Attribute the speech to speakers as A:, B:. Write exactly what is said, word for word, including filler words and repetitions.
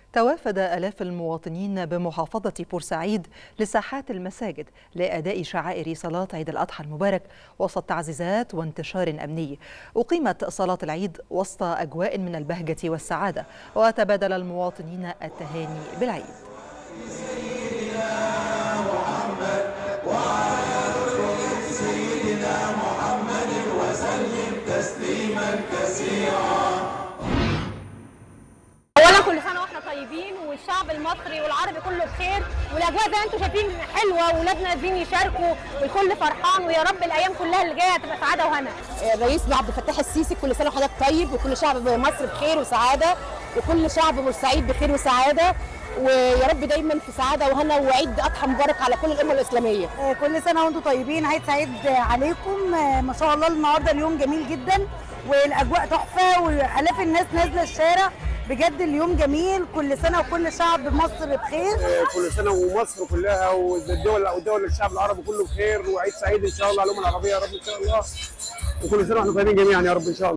A: توافد آلاف المواطنين بمحافظة بورسعيد لساحات المساجد لأداء شعائر صلاة عيد الأضحى المبارك وسط تعزيزات وانتشار أمني. أقيمت صلاة العيد وسط أجواء من البهجة والسعادة، وتبادل المواطنين التهاني بالعيد.
B: سيدنا محمد وسلم تسليما كثيرا.
C: اولا كل سنه واحنا طيبين، والشعب المصري والعربي كله بخير، والاجواء زي ما انتم شايفين حلوه، واولادنا عايزين يشاركوا والكل فرحان، ويا رب الايام كلها اللي جايه تبقى سعاده وهنا.
D: الرئيس عبد الفتاح السيسي كل سنه وحضرتك طيب، وكل شعب مصر بخير وسعاده، وكل شعب بورسعيد بخير وسعاده، ويا رب دايما في سعاده وهنا، وعيد اضحى مبارك على كل الامه الاسلاميه.
E: كل سنه وانتم طيبين، عيد سعيد عليكم. ما شاء الله النهارده اليوم جميل جدا، والاجواء تحفه، والاف الناس نازله الشارع، بجد اليوم جميل. كل سنه وكل شعب مصر بخير.
F: كل سنه ومصر كلها والدول والدول الشعب العربي كله بخير، وعيد سعيد ان شاء الله على الامه العربيه يا رب ان شاء الله، وكل سنه واحنا طيبين جميعا يا رب ان شاء الله.